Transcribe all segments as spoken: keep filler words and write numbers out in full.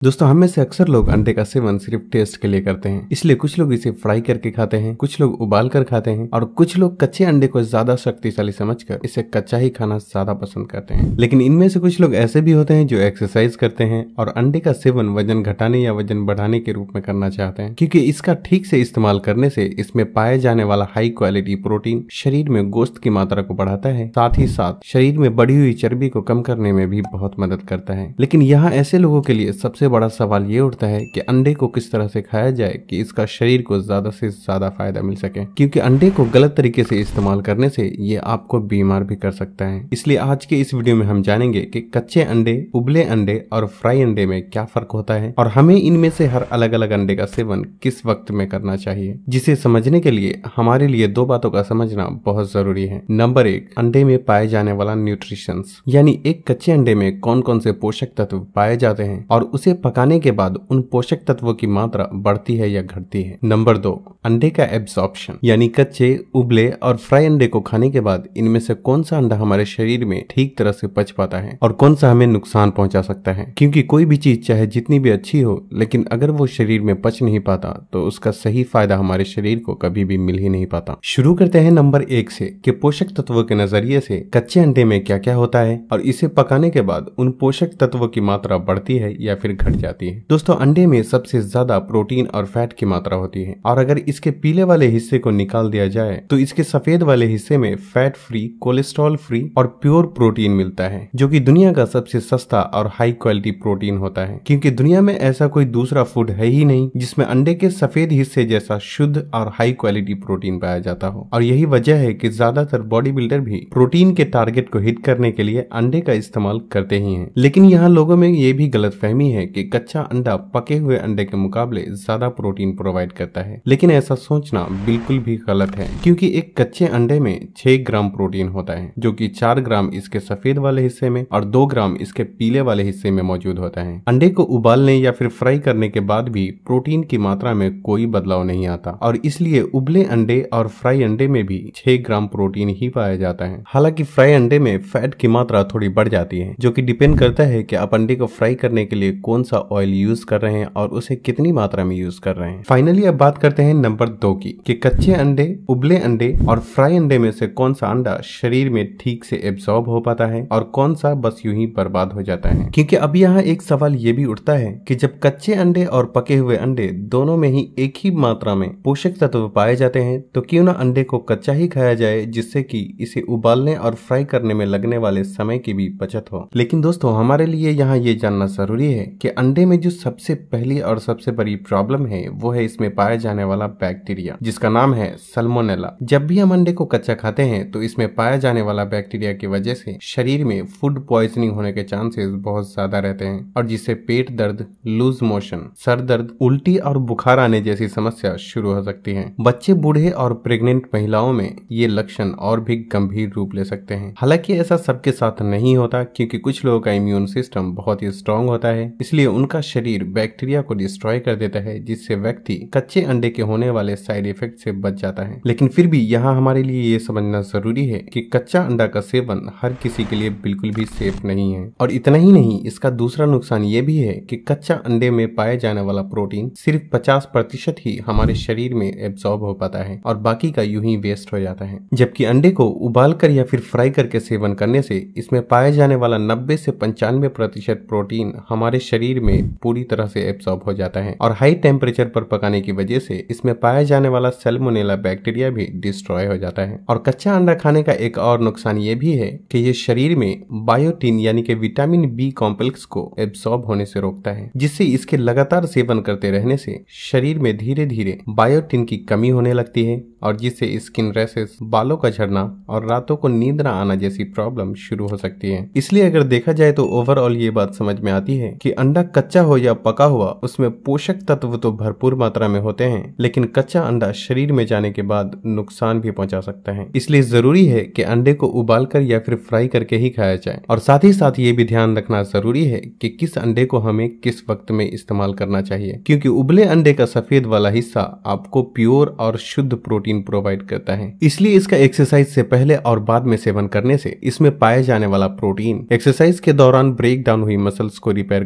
दोस्तों हम में से अक्सर लोग अंडे का सेवन सिर्फ टेस्ट के लिए करते हैं, इसलिए कुछ लोग इसे फ्राई करके खाते हैं, कुछ लोग उबाल कर खाते हैं और कुछ लोग कच्चे अंडे को ज्यादा शक्तिशाली समझकर इसे कच्चा ही खाना ज्यादा पसंद करते हैं। लेकिन इनमें से कुछ लोग ऐसे भी होते हैं जो एक्सरसाइज करते हैं और अंडे का सेवन वजन घटाने या वजन बढ़ाने के रूप में करना चाहते हैं, क्योंकि इसका ठीक से इस्तेमाल करने से इसमें पाए जाने वाला हाई क्वालिटी प्रोटीन शरीर में गोश्त की मात्रा को बढ़ाता है, साथ ही साथ शरीर में बढ़ी हुई चर्बी को कम करने में भी बहुत मदद करता है। लेकिन यहाँ ऐसे लोगों के लिए सबसे बड़ा सवाल ये उठता है कि अंडे को किस तरह से खाया जाए कि इसका शरीर को ज्यादा से ज्यादा फायदा मिल सके, क्योंकि अंडे को गलत तरीके से इस्तेमाल करने से ये आपको बीमार भी कर सकता है। इसलिए आज के इस वीडियो में हम जानेंगे कि कच्चे अंडे, उबले अंडे और फ्राई अंडे में क्या फर्क होता है और हमें इनमें से हर अलग अलग अंडे का सेवन किस वक्त में करना चाहिए, जिसे समझने के लिए हमारे लिए दो बातों का समझना बहुत जरूरी है। नंबर एक, अंडे में पाए जाने वाला न्यूट्रिशंस, यानी एक कच्चे अंडे में कौन कौन से पोषक तत्व पाए जाते हैं और उसे पकाने के बाद उन पोषक तत्वों की मात्रा बढ़ती है या घटती है। नंबर दो, अंडे का एब्जॉर्प्शन, यानी कच्चे, उबले और फ्राई अंडे को खाने के बाद इनमें से कौन सा अंडा हमारे शरीर में ठीक तरह से पच पाता है और कौन सा हमें नुकसान पहुंचा सकता है, क्योंकि कोई भी चीज चाहे जितनी भी अच्छी हो, लेकिन अगर वो शरीर में पच नहीं पाता तो उसका सही फायदा हमारे शरीर को कभी भी मिल ही नहीं पाता। शुरू करते हैं नंबर एक से कि पोषक तत्वों के नजरिए से कच्चे अंडे में क्या क्या होता है और इसे पकाने के बाद उन पोषक तत्वों की मात्रा बढ़ती है या फिर घट जाती है। दोस्तों अंडे में सबसे ज्यादा प्रोटीन और फैट की मात्रा होती है और अगर इसके पीले वाले हिस्से को निकाल दिया जाए तो इसके सफेद वाले हिस्से में फैट फ्री, कोलेस्ट्रॉल फ्री और प्योर प्रोटीन मिलता है, जो कि दुनिया का सबसे सस्ता और हाई क्वालिटी प्रोटीन होता है, क्योंकि दुनिया में ऐसा कोई दूसरा फूड है ही नहीं जिसमें अंडे के सफेद हिस्से जैसा शुद्ध और हाई क्वालिटी प्रोटीन पाया जाता हो। और यही वजह है कि ज्यादातर बॉडी बिल्डर भी प्रोटीन के टारगेट को हिट करने के लिए अंडे का इस्तेमाल करते ही हैं। लेकिन यहाँ लोगों में ये भी गलतफहमी है कि कच्चा अंडा पके हुए अंडे के मुकाबले ज्यादा प्रोटीन प्रोवाइड करता है, लेकिन ऐसा सोचना बिल्कुल भी गलत है, क्योंकि एक कच्चे अंडे में छह ग्राम प्रोटीन होता है, जो कि चार ग्राम इसके सफेद वाले हिस्से में और दो ग्राम इसके पीले वाले हिस्से में मौजूद होता है। अंडे को उबालने या फिर फ्राई करने के बाद भी प्रोटीन की मात्रा में कोई बदलाव नहीं आता और इसलिए उबले अंडे और फ्राई अंडे में भी छह ग्राम प्रोटीन ही पाया जाता है। हालांकि फ्राई अंडे में फैट की मात्रा थोड़ी बढ़ जाती है, जो कि डिपेंड करता है कि आप अंडे को फ्राई करने के लिए कौन सा ऑयल यूज कर रहे हैं और उसे कितनी मात्रा में यूज कर रहे हैं। फाइनली अब बात करते हैं नंबर दो की कि कच्चे अंडे, उबले अंडे और फ्राई अंडे में से कौन सा अंडा शरीर में ठीक से एब्सॉर्ब हो पाता है और कौन सा बस यूं ही बर्बाद हो जाता है। क्योंकि अब यहाँ एक सवाल ये भी उठता है कि जब कच्चे अंडे और पके हुए अंडे दोनों में ही एक ही मात्रा में पोषक तत्व पाए जाते हैं, तो क्यों ना अंडे को कच्चा ही खाया जाए, जिससे कि इसे उबालने और फ्राई करने में लगने वाले समय की भी बचत हो। लेकिन दोस्तों हमारे लिए यहाँ ये जानना जरूरी है कि अंडे में जो सबसे पहली और सबसे बड़ी प्रॉब्लम है वो है इसमें पाया जाने वाला बैक्टीरिया, जिसका नाम है सल्मोनेला। जब भी हम अंडे को कच्चा खाते हैं तो इसमें पाया जाने वाला बैक्टीरिया की वजह से शरीर में फूड पॉइजनिंग होने के चांसेस बहुत ज्यादा रहते हैं और जिससे पेट दर्द, लूज मोशन, सर दर्द, उल्टी और बुखार आने जैसी समस्या शुरू हो सकती है। बच्चे, बूढ़े और प्रेग्नेंट महिलाओं में ये लक्षण और भी गंभीर रूप ले सकते हैं। हालांकि ऐसा सबके साथ नहीं होता, क्योंकि कुछ लोगों का इम्यून सिस्टम बहुत ही स्ट्रांग होता है, इसलिए उनका शरीर बैक्टीरिया को डिस्ट्रॉय कर देता है, जिससे व्यक्ति कच्चे अंडे के होने वाले साइड इफेक्ट से बच जाता है। लेकिन फिर भी यहाँ हमारे लिए ये समझना जरूरी है कि कच्चा अंडा का सेवन हर किसी के लिए बिल्कुल भी सेफ नहीं है। और इतना ही नहीं, इसका दूसरा नुकसान ये भी है कि कच्चा अंडे में पाए जाने वाला प्रोटीन सिर्फ पचास प्रतिशत ही हमारे शरीर में एब्सॉर्ब हो पाता है और बाकी का यूं ही वेस्ट हो जाता है। जबकि अंडे को उबाल कर या फिर फ्राई करके सेवन करने से इसमें पाए जाने वाला नब्बे से पंचानवे प्रतिशत प्रोटीन हमारे शरीर में पूरी तरह से एब्सॉर्ब हो जाता है और हाई टेम्परेचर पर पकाने की वजह से इसमें पाया जाने वाला सैल्मोनेला बैक्टीरिया भी डिस्ट्रॉय हो जाता है। और कच्चा अंडा खाने का एक और नुकसान ये भी है कि ये शरीर में बायोटिन यानी कि विटामिन बी कॉम्प्लेक्स को एब्सॉर्ब होने से रोकता है, जिससे इसके लगातार सेवन करते रहने से शरीर में धीरे धीरे बायोटिन की कमी होने लगती है और जिससे स्किन रैशेस, बालों का झड़ना और रातों को नींद न आना जैसी प्रॉब्लम शुरू हो सकती है। इसलिए अगर देखा जाए तो ओवरऑल ये बात समझ में आती है कि अंडा कच्चा हो या पका हुआ, उसमें पोषक तत्व तो भरपूर मात्रा में होते हैं, लेकिन कच्चा अंडा शरीर में जाने के बाद नुकसान भी पहुंचा सकता है। इसलिए जरूरी है कि अंडे को उबालकर या फिर फ्राई करके ही खाया जाए। और साथ ही साथ ये भी ध्यान रखना जरूरी है कि किस अंडे को हमें किस वक्त में इस्तेमाल करना चाहिए, क्योंकि उबले अंडे का सफेद वाला हिस्सा आपको प्योर और शुद्ध प्रोटीन प्रोवाइड करता है। इसलिए इसका एक्सरसाइज से पहले और बाद में सेवन करने से इसमें पाए जाने वाला प्रोटीन एक्सरसाइज के दौरान ब्रेक डाउन हुई मसल्स को रिपेयर करने में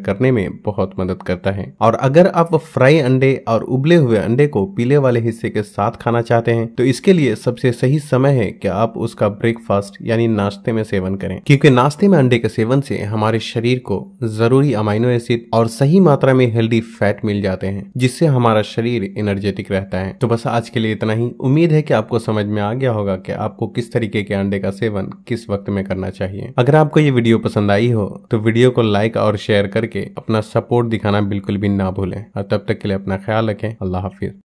में बहुत मदद करता है। और अगर आप फ्राई अंडे और उबले हुए अंडे को पीले वाले हिस्से के साथ खाना चाहते हैं तो इसके लिए सबसे सही समय है कि आप उसका ब्रेकफास्ट यानी नाश्ते में सेवन करें, क्योंकि नाश्ते में अंडे के सेवन से हमारे शरीर को जरूरी अमीनो एसिड और सही मात्रा में हेल्दी फैट मिल जाते हैं, जिससे हमारा शरीर एनर्जेटिक रहता है। तो बस आज के लिए इतना ही। उम्मीद है कि आपको समझ में आ गया होगा कि आपको किस तरीके के अंडे का सेवन किस वक्त में करना चाहिए। अगर आपको ये वीडियो पसंद आई हो तो वीडियो को लाइक और शेयर करके अपना सपोर्ट दिखाना बिल्कुल भी ना भूलें। और तब तक के लिए अपना ख्याल रखें। अल्लाह हाफिज।